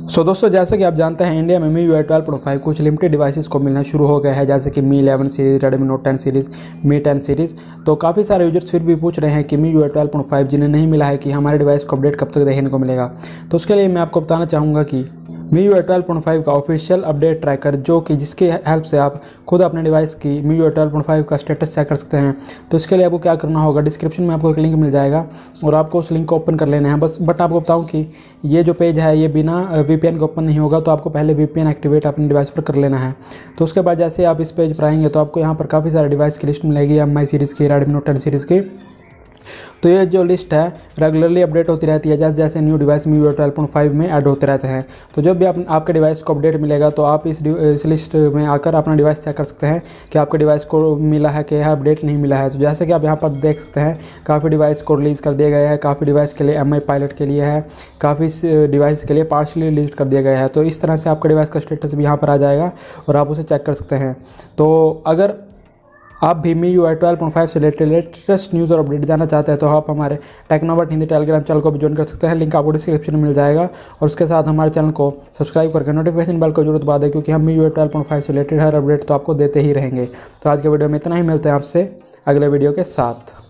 दोस्तों, जैसे कि आप जानते हैं इंडिया में MIUI 12.5 कुछ लिमिटेड डिवाइसेस को मिलना शुरू हो गया है, जैसे कि Mi 11 series, Redmi Note 10 series, Mi 10 series. तो काफ़ी सारे यूजर्स फिर भी पूछ रहे हैं कि MIUI 12.5 जिन्हें नहीं मिला है कि हमारे डिवाइस को अपडेट कब तक देखने को मिलेगा। तो उसके लिए मैं आपको बताना चाहूँगा कि MIUI 12.5 का ऑफिशियल अपडेट ट्रैकर, जो कि जिसके हेल्प से आप खुद अपने डिवाइस की MIUI 12.5 का स्टेटस चेक कर सकते हैं। तो इसके लिए आपको क्या करना होगा, डिस्क्रिप्शन में आपको एक लिंक मिल जाएगा और आपको उस लिंक को ओपन कर लेना है बस। बट आपको बताऊं कि ये जो पेज है ये बिना VPN के ओपन नहीं होगा, तो आपको पहले VPN एक्टिवेट अपने डिवाइस पर कर लेना है। तो उसके बाद जैसे आप इस पेज पर आएंगे तो आपको यहाँ पर काफ़ी सारे डिवाइस की लिस्ट मिलेगी, MI सीरीज़ की, Redmi Note 10 सीरीज़ की। तो ये जो लिस्ट है रेगुलरली अपडेट होती रहती है, जैसे जैसे न्यू डिवाइस MIUI 12.5 में ऐड होते रहते हैं। तो जब भी आपके डिवाइस को अपडेट मिलेगा तो आप इस लिस्ट में आकर अपना डिवाइस चेक कर सकते हैं कि आपके डिवाइस को मिला है कि यह अपडेट नहीं मिला है। तो जैसे कि आप यहाँ पर देख सकते हैं, काफ़ी डिवाइस को रिलीज़ कर दिया गया है, काफ़ी डिवाइस के लिए MI पायलट के लिए है, काफ़ी डिवाइस के लिए पार्शली रिलीज कर दिया गया है। तो इस तरह से आपके डिवाइस का स्टेटस भी यहाँ पर आ जाएगा और आप उसे चेक कर सकते हैं। तो अगर आप भी MIUI 12.5 से लेटेस्ट न्यूज़ और अपडेट जानना चाहते हैं तो आप हमारे टेक्नोबट हिंदी टेलीग्राम चैनल को भी ज्वाइन कर सकते हैं। लिंक आपको डिस्क्रिप्शन में मिल जाएगा। और उसके साथ हमारे चैनल को सब्सक्राइब करके नोटिफिकेशन बेल को जरूर दबा दें, क्योंकि हम MIUI 12.5 से रिलेटेड हर अपडेट तो आपको देते ही रहेंगे। तो आज के वीडियो में इतना ही, मिलते हैं आपसे अगले वीडियो के साथ।